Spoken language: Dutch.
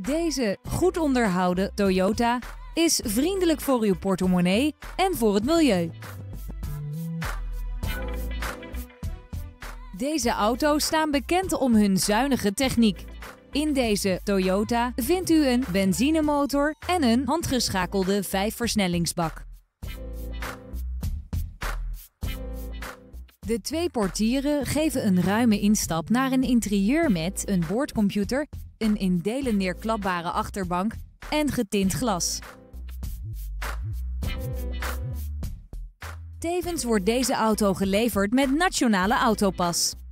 Deze goed onderhouden Toyota is vriendelijk voor uw portemonnee en voor het milieu. Deze auto's staan bekend om hun zuinige techniek. In deze Toyota vindt u een benzinemotor en een handgeschakelde 5-versnellingsbak. De 2 portieren geven een ruime instap naar een interieur met een boordcomputer, een in delen neerklapbare achterbank en getint glas. Tevens wordt deze auto geleverd met Nationale Autopas.